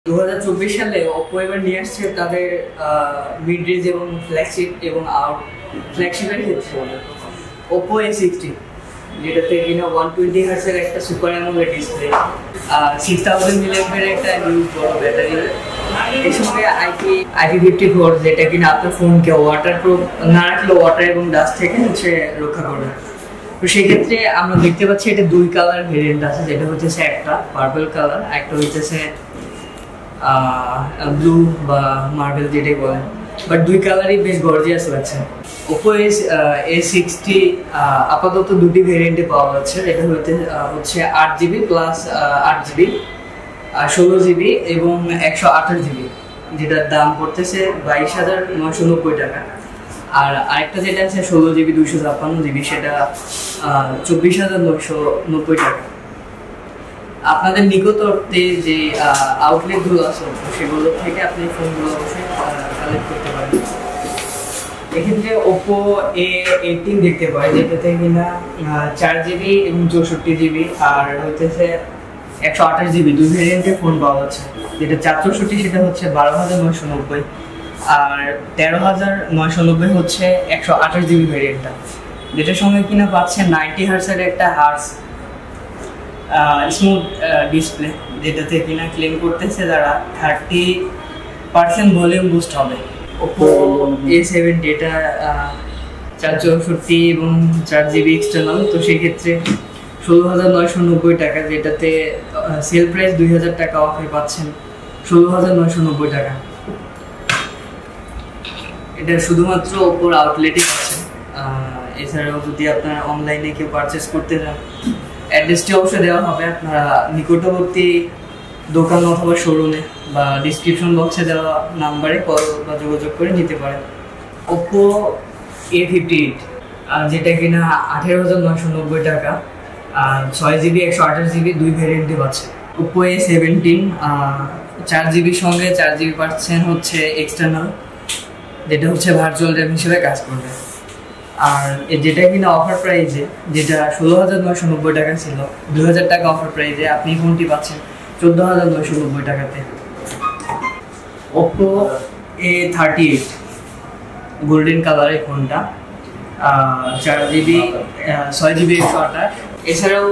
2024 সালে Oppo এবার নিয়ে আসছে তাদের মিড রেঞ্জ এবং ফ্ল্যাগশিপ এবং ফ্ল্যাগশিপের ক্ষেত্রে Oppo A60 যেটাতে কিনা 120 Hz এর একটা সুপার অ্যামোলেড ডিসপ্লে, 6000 mAh এর একটা হিউজ বড় ব্যাটারি, এর সঙ্গে IP54 যেটা কিনা আপনার ফোনকে ওয়াটারপ্রুফ না রাখলেও ওয়াটার এবং ডাস্ট থেকে রক্ষা করবে। তো সেই ক্ষেত্রে আমরা দেখতে পাচ্ছি এটা দুই কালার ভেরিয়েন্ট আছে, যেটা হচ্ছে একটা পার্পল কালার, একটা হচ্ছে ব্লু বা মার্বেল যেটাই বলেন, বাট দুই কালারই বেশ গর্জিয়াস লাগছে। Oppo A60 আপাতত দুটি ভেরিয়েন্টে পাওয়া যাচ্ছে, এটা হচ্ছে 8GB প্লাস 8GB, 16GB এবং 128GB, যেটার দাম পড়তেছে 22,990 টাকা। আর আরেকটা যেটা আছে 16GB 256GB, সেটা 24,990 টাকা। আপনাদের নিকটবর্তী যে আউটলেটগুলো আছে সেগুলো থেকে আপনি ফোনগুলো অবশ্যই কালেক্ট করতে পারেন। এক্ষেত্রে Oppo A18 দেখতে পাই, যেটাতে কিনা 4GB এবং 64GB আর হইতেছে 128GB দুই ভেরিয়েন্টের ফোন পাওয়া যাচ্ছে। যেটা 464 সেটা হচ্ছে 12,990 আর 13,990 হচ্ছে 128GB ভেরিয়েন্টটা, যেটার সঙ্গে কিনা পাচ্ছে 90 Hz এর একটা স্মুথ ডিসপ্লে, যেটাতে কিনা ক্লেম করতেছে যারা 30% ভলিউম বুস্ট হবে। Oppo A70 এটা 464 এবং 4GB এক্সটার্নাল, তো সেক্ষেত্রে 16,990 টাকা, যেটাতে সেল প্রাইস 2,000 টাকা অফে পাচ্ছেন 16,990 টাকা। এটা শুধুমাত্র Oppoর আউটলেটে পাচ্ছেন। এছাড়াও যদি আপনারা অনলাইনে কেউ পারচেস করতে চান, অ্যাড্রেসটি অবশ্যই দেওয়া হবে আপনারা নিকটবর্তী দোকান অথবা শোরুমে বা ডিসক্রিপশন বক্সে দেওয়া নাম্বারে কল বা যোগাযোগ করে নিতে পারেন। Oppo A58 যেটা কিনা 18,990 টাকা আর 6GB 128GB দুই ভেরিয়েন্টে পাচ্ছে। Oppo A17 4GB সঙ্গে 4GB পাচ্ছেন হচ্ছে এক্সটার্নাল, যেটা হচ্ছে ভার্চুয়াল র্যাম হিসেবে কাজ করবে। আর যেটা কিনা অফার প্রাইজে, যেটা 16,990 টাকা ছিল, 2,000 টাকা অফার প্রাইজে আপনি ফোনটি পাচ্ছেন 14,990 টাকাতে। Oppo A38 গোল্ডেন কালারের ফোনটা, 4GB 6GB 128। এছাড়াও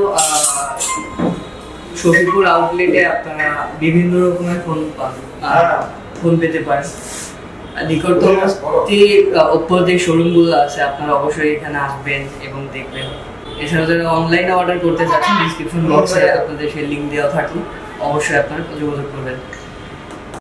শফিপুর আউটলেটে আপনারা বিভিন্ন রকমের ফোন পেতে পারেন। নিকটবর্তী Oppoর যে শোরুমগুলো আছে আপনারা অবশ্যই এখানে আসবেন এবং দেখবেন। এছাড়াও যারা অনলাইনে অর্ডার করতে চাচ্ছেন, ডিসক্রিপশন বক্সে আপনাদের সেই লিঙ্ক দেওয়া থাকলে অবশ্যই আপনারা যোগাযোগ করবেন।